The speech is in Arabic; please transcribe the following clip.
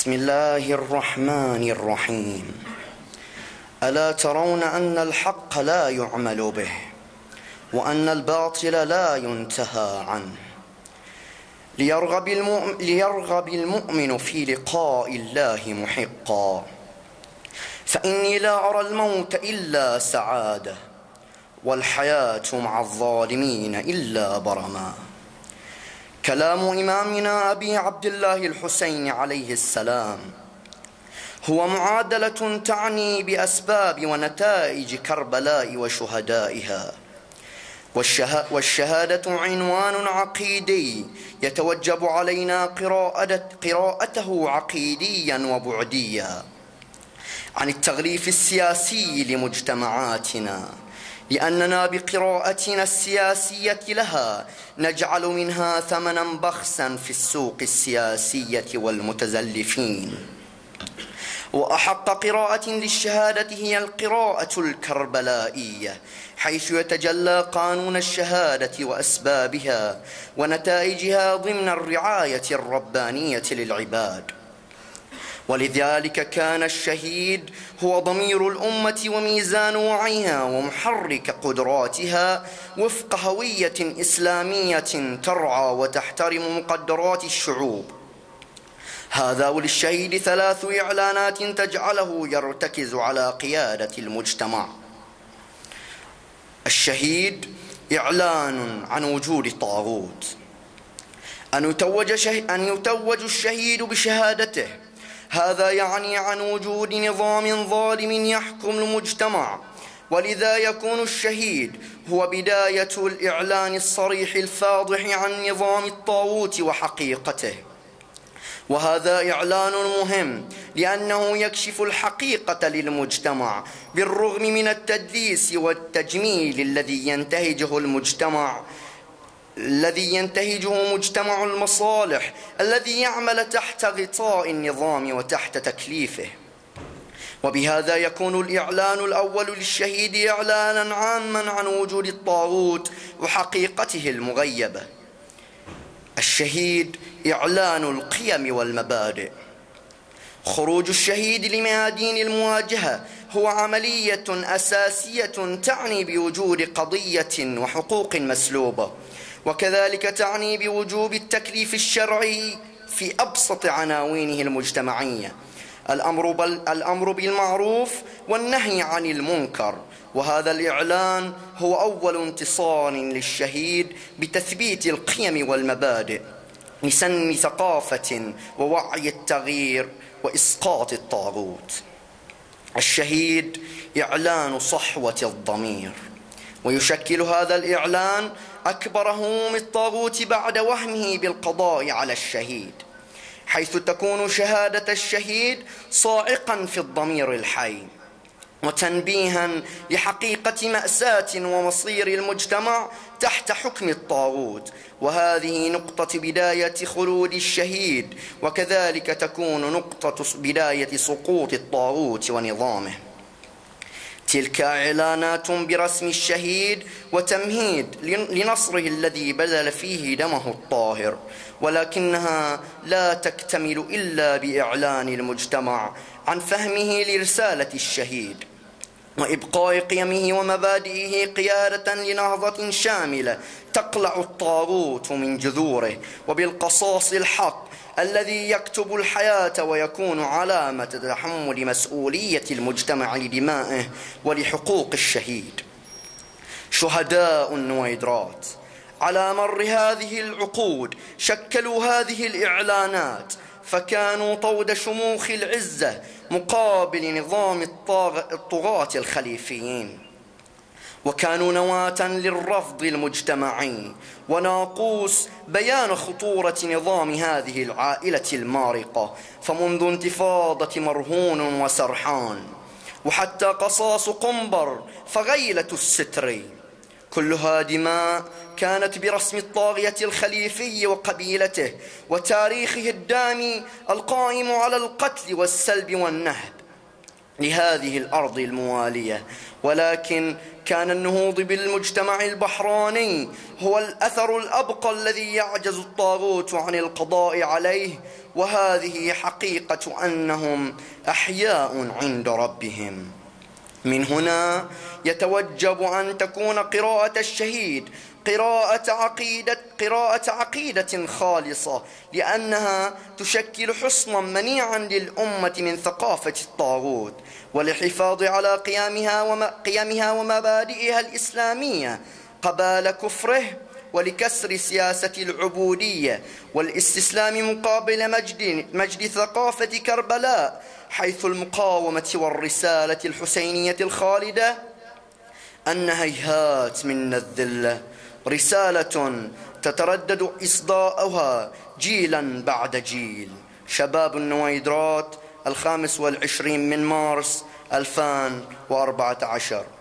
بسم الله الرحمن الرحيم. ألا ترون أن الحق لا يعمل به وأن الباطل لا ينتهى عنه؟ ليرغب المؤمن في لقاء الله محقا، فإني لا أرى الموت إلا سعادة، والحياة مع الظالمين إلا برما. كلام إمامنا أبي عبد الله الحسين عليه السلام هو معادلة تعني بأسباب ونتائج كربلاء وشهدائها، والشهادة عنوان عقيدي يتوجب علينا قراءته عقيديا وبعديا عن التغليف السياسي لمجتمعاتنا، لأننا بقراءتنا السياسية لها نجعل منها ثمنا بخسا في السوق السياسية والمتزلفين. وأحق قراءة للشهادة هي القراءة الكربلائية، حيث يتجلى قانون الشهادة وأسبابها ونتائجها ضمن الرعاية الربانية للعباد. ولذلك كان الشهيد هو ضمير الأمة وميزان وعيها ومحرك قدراتها وفق هوية إسلامية ترعى وتحترم مقدرات الشعوب. هذا وللشهيد 3 إعلانات تجعله يرتكز على قيادة المجتمع. الشهيد إعلان عن وجود الطاغوت، أن يتوج الشهيد بشهادته، هذا يعني عن وجود نظام ظالم يحكم المجتمع، ولذا يكون الشهيد هو بداية الإعلان الصريح الفاضح عن نظام الطاغوت وحقيقته. وهذا إعلان مهم لأنه يكشف الحقيقة للمجتمع بالرغم من التدليس والتجميل الذي ينتهجه مجتمع المصالح الذي يعمل تحت غطاء النظام وتحت تكليفه. وبهذا يكون الإعلان الأول للشهيد إعلانا عاما عن وجود الطاغوت وحقيقته المغيبة. الشهيد إعلان القيم والمبادئ. خروج الشهيد لميادين المواجهة هو عملية أساسية تعني بوجود قضية وحقوق مسلوبة، وكذلك تعني بوجوب التكليف الشرعي في أبسط عناوينه المجتمعية، الأمر بالمعروف والنهي عن المنكر. وهذا الإعلان هو أول انتصار للشهيد بتثبيت القيم والمبادئ لسن ثقافة ووعي التغيير وإسقاط الطاغوت. الشهيد إعلان صحوة الضمير، ويشكل هذا الإعلان أكبر هموم الطاغوت بعد وهمه بالقضاء على الشهيد، حيث تكون شهادة الشهيد صاعقا في الضمير الحي وتنبيها لحقيقة مأساة ومصير المجتمع تحت حكم الطاغوت. وهذه نقطة بداية خلود الشهيد، وكذلك تكون نقطة بداية سقوط الطاغوت ونظامه. تلك إعلانات برسم الشهيد وتمهيد لنصره الذي بذل فيه دمه الطاهر، ولكنها لا تكتمل إلا بإعلان المجتمع عن فهمه لرسالة الشهيد وإبقاء قيمه ومبادئه قيادة لنهضة شاملة تقلع الطاغوت من جذوره، وبالقصاص الحق الذي يكتب الحياة ويكون علامة تحمل مسؤولية المجتمع لدمائه ولحقوق الشهيد. شهداء النويدرات على مر هذه العقود شكلوا هذه الإعلانات، فكانوا طود شموخ العزة مقابل نظام الطغاة الخليفيين، وكانوا نواة للرفض المجتمعي وناقوس بيان خطورة نظام هذه العائلة المارقة. فمنذ انتفاضة مرهون وسرحان وحتى قصاص قنبر فغيلة الستر، كلها دماء كانت برسم الطاغية الخليفي وقبيلته وتاريخه الدامي القائم على القتل والسلب والنهب. لهذه الأرض الموالية، ولكن كان النهوض بالمجتمع البحراني هو الأثر الأبقى الذي يعجز الطاغوت عن القضاء عليه، وهذه حقيقة أنهم أحياء عند ربهم. من هنا يتوجب أن تكون قراءة الشهيد قراءة عقيدة خالصة، لأنها تشكل حصنا منيعا للأمة من ثقافة الطاغوت، والحفاظ على قيمها ومبادئها الإسلامية قبال كفره، ولكسر سياسة العبودية والاستسلام مقابل مجد ثقافة كربلاء، حيث المقاومة والرسالة الحسينية الخالدة أن هيهات من الذلة رسالة تتردد إصداؤها جيلا بعد جيل. شباب النويدرات، 25 من مارس 2014.